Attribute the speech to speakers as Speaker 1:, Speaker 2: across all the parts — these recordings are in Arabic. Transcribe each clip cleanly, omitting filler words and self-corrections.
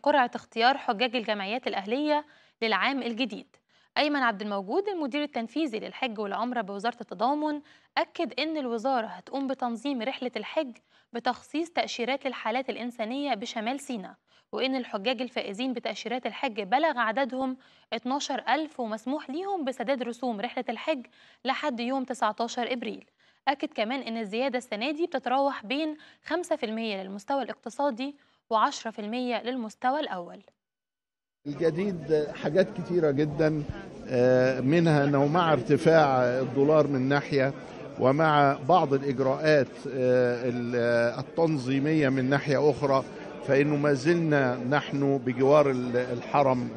Speaker 1: قرعة اختيار حجاج الجمعيات الأهلية للعام الجديد. أيمن عبد الموجود المدير التنفيذي للحج والعمرة بوزارة التضامن أكد إن الوزارة هتقوم بتنظيم رحلة الحج بتخصيص تأشيرات للحالات الإنسانية بشمال سيناء، وإن الحجاج الفائزين بتأشيرات الحج بلغ عددهم 12,000 ومسموح ليهم بسداد رسوم رحلة الحج لحد يوم 19 إبريل. أكد كمان إن الزيادة السنة دي بتتراوح بين 5% للمستوى الاقتصادي و10% للمستوى الأول.
Speaker 2: الجديد حاجات كتيرة جدا، منها أنه مع ارتفاع الدولار من ناحية ومع بعض الإجراءات التنظيمية من ناحية أخرى، فإنه ما زلنا نحن بجوار الحرم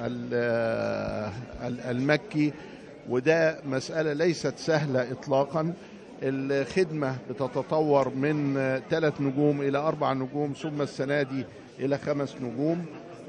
Speaker 2: المكي، وده مسألة ليست سهلة إطلاقا. الخدمة بتتطور من 3 نجوم إلى 4 نجوم، ثم السنة دي إلى 5 نجوم.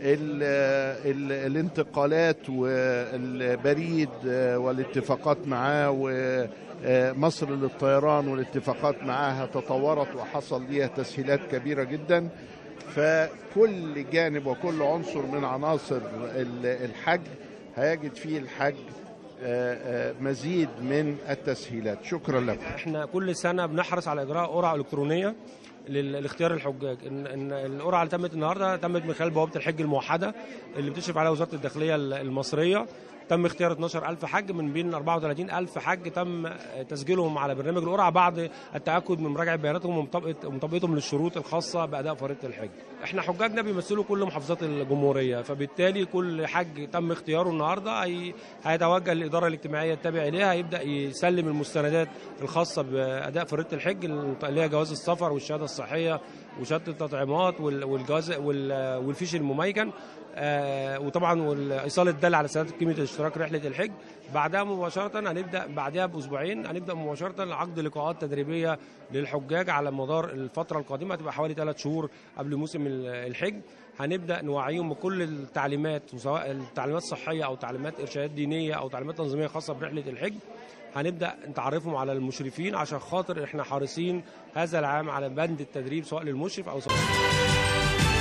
Speaker 2: الانتقالات والبريد والاتفاقات معاه ومصر للطيران والاتفاقات معاها تطورت وحصل ليها تسهيلات كبيرة جدا. فكل جانب وكل عنصر من عناصر الحج هيجد فيه الحج مزيد من التسهيلات. شكرا لكم.
Speaker 3: احنا كل سنة بنحرص على إجراء قرعة إلكترونية لاختيار الحجاج. ان القرعه اللي تمت النهارده تمت من خلال بوابه الحج الموحده اللي بتشرف عليها وزاره الداخليه المصريه. تم اختيار 12,000 حج من بين 34,000 حج تم تسجيلهم على برنامج القرعه بعد التاكد من مراجعه بياناتهم ومطابقتهم للشروط الخاصه باداء فريضه الحج. احنا حجاجنا بيمثلوا كل محافظات الجمهوريه، فبالتالي كل حج تم اختياره النهارده هيتوجه للاداره الاجتماعيه التابعه اليها، هيبدا يسلم المستندات الخاصه باداء فريضه الحج اللي هي جواز السفر والشهاده الصحيه وشهاده التطعيمات والجواز والفيش المميكن، وطبعا وايصال الداله على سداد قيمه اشتراك رحله الحج. بعدها مباشره هنبدا بعدها باسبوعين هنبدا مباشره عقد لقاءات تدريبيه للحجاج على مدار الفتره القادمه، هتبقى حوالي 3 شهور قبل موسم الحج. هنبدا نوعيهم بكل التعليمات، سواء التعليمات الصحيه او تعليمات ارشادات دينيه او تعليمات تنظيميه خاصه برحله الحج. هنبدا نتعرفهم على المشرفين عشان خاطر احنا حريصين هذا العام على بند التدريب سواء للمشرف او سواء